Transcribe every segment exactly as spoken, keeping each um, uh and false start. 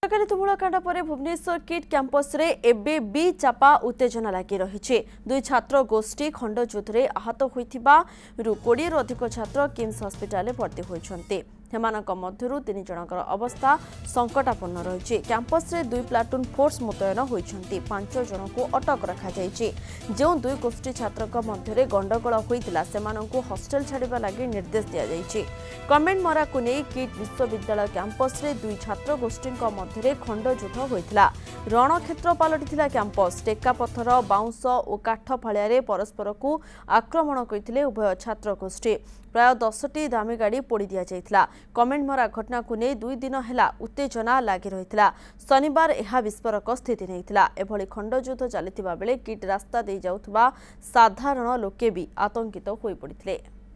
सरकारी तुमुल कांड पर भुवनेश्वर किट कैंपस रे एबे बी चापा उत्तेजना लगी रही। दुई छात्र गोष्ठी खंडयुद्ध में आहत होइथिबा रु कोड़े रु अधिक छात्र किम्स हस्पिटाल भर्ती होइछन्ते। हेमानक मध्यरु तीन जनकर अवस्था संकटापन्न रही। कैंपस रे दुई प्लाटून फोर्स मुतयन होइछन्ति। पांच जन को अटक रखा जाइछि। जो दुई गोष्ठी छात्रक मध्यरे गंडगोल होइतिला सेमानंकु हॉस्टल छाड़िबा लागि निर्देश दिया जाइछि। कमेंट मरा को नै किट विश्वविद्यालय कैंपस रे दुई छात्र गोष्ठीक मध्यरे खंडयुद्ध होइतिला। रणक्षेत्र पलटिथिला कैंपस। टेका पत्थर बाउंस और काठ फालिया परस्पर को आक्रमण करथिले उभय छात्र गोष्ठी। प्राय दस टी दामी गाड़ी पोड़ी दिया जाइथिला। कमेंट मरा घटना को नहीं दुई दिन है उत्तेजना लगी रही। शनिवार यह विस्फोरक स्थिति नहीं था। एभली खंडयुद्ध चलता बेले किट रास्ता दे जाउथबा साधारण लोके भी आतंकित हो पड़ते।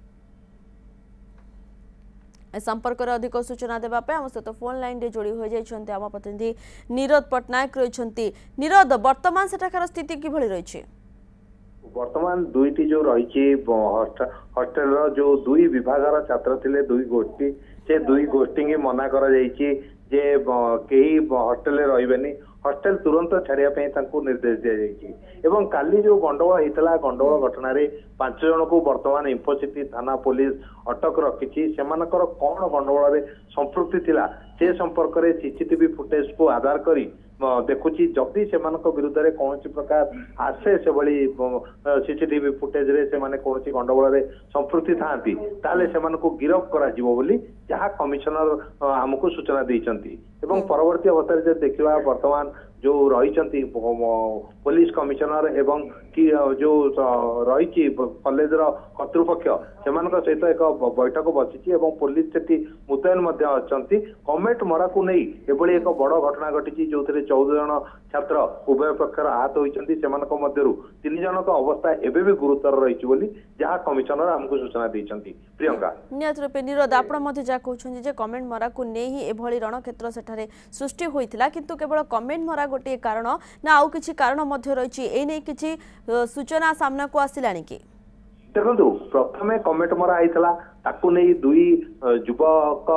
संपर्क में अधिक सूचना देवाई आम सहित फोन लाइन रे जोड़ी हो जाइछन्ते आम प्रतिनिधि नीरद पट्टनायक रही। नीरद, वर्तमान सेठाकार स्थिति किभली रही? वर्तमान दुईटी जो रही हॉस्टेल जो दुई विभाग छात्र थिले दुई गोष्ठी से दुई गोष्ठी की मना करा जाइछि जे केही हॉस्टेल रहिबेनी। हॉस्टेल तुरंत छाड़िया निर्देश दि जाइछि। एवं काली जो गंडगोल होता गंडगोल घटना रे पांच जन को वर्तमान इंफोसिटी थाना पुलिस अटक रखी। सेमानकर कौन गंडगोल रे संपृक्ति थिला से संपर्क में सीसीटीवी फुटेज को आधार करी देखुची जदि से विरुद्ध में कौन प्रकार आसे से भली सीसीटीवी फुटेज रे से माने कौन गंडगोल रे संपृक्ति थांती ताले से मानको गिरफ करा जिवो बोली जहां कमिशनर हमको सूचना देइचंती। एवं परवर्ती अवस्था रे देखिबा वर्तमान जो रही पुलिस कमिशनर एवं कि जो रही कॉलेज कर्तृपक्ष से सहित एक बैठक बसी पुलिस से मुतयन अच्छी। कमेंट मरा को नहीं एभली एक बड़ घटना घटी जो चौदह जन छात्र उभय पक्षर आहत होती। तीन जन अवस्था एवं भी गुरुतर रही जहाँ कमिशनर आमको सूचना देइचंती। प्रियंका नियत रूपे नीरद आपण मध्ये जा कहउछन जे कमेंट मरा को नहीं एभली रणक्षेत्र सेठारे सृष्टि होइतिला किंतु केवल कमेंट मरा गोटे कारण ना आउ किछि कारण मध्ये रहिछि ए नै किछि सूचना सामना को आसिलानी कि देखो प्रथमे कमेंट मरा आइतला ताकू नहीं दुई युवक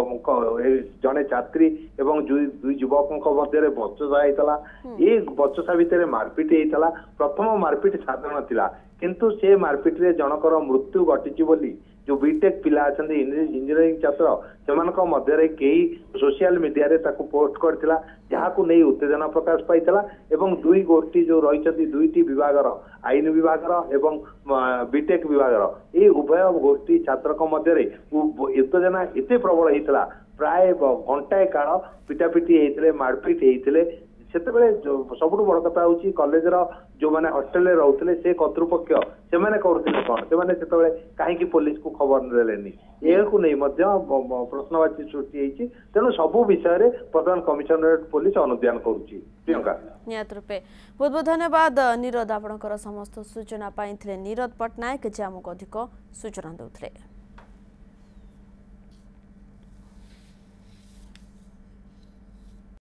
जड़े छात्री एवं दुई युवक मध्य बचसा होता। ये बचसा भितर मारपिट होता। प्रथम मारपिट साधारण थिला किंतु से मारपिट रे जनकर मृत्यु घटी बोली जो बीटेक पिला अच्छा इंजीनियरिंग छात्र से मध्य कई सोशल मीडिया रे ताकू पोस्ट करथिला जहाँ को नहीं उत्तेजना प्रकाश पाइला। एवं दुई गोष्ठी जो रही दुईटी विभाग आईन विभाग एवं बीटेक विभाग ये उभय गोष्ठी छात्र मध्य उत्तेजना एत प्रबल होता प्राय घंटाए काल पिटापिटी होते मारपिट होते। सेतबेले सबुठ बड़ कथा हूँ कॉलेज जो मैंने हॉस्टेल रोते से कर्तृपक्ष से करुले कौन से कहीं पुलिस को खबर देलेनी यह नहीं प्रश्नवाची सृष्टि तेणु सबू विषय प्रधान कमिशनरेट पुलिस अनुध्यान करुच्ची। प्रियंका नियत रूपे बहुत बहुत धन्यवाद नीरद आपणकर समस्त सूचना पाई। नीरद पट्टनायक जे आमको अधिक सूचना देउथिले।